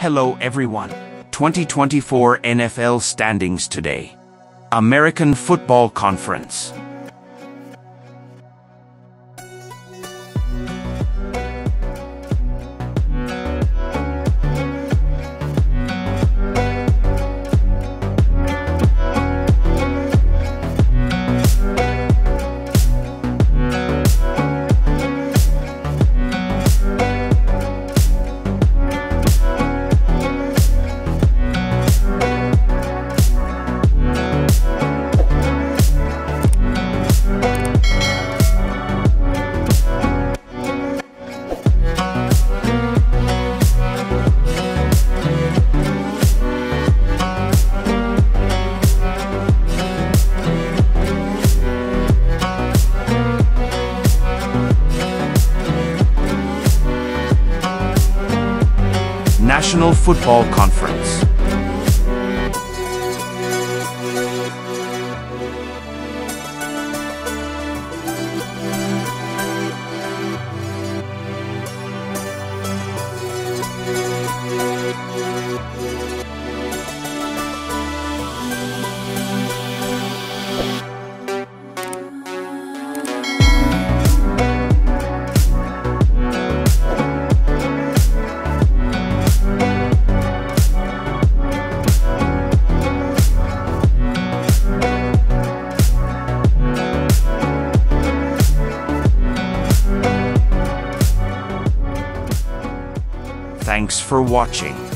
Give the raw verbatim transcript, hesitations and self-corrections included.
Hello everyone. twenty twenty-four N F L standings today. American Football Conference. National Football Conference. Thanks for watching.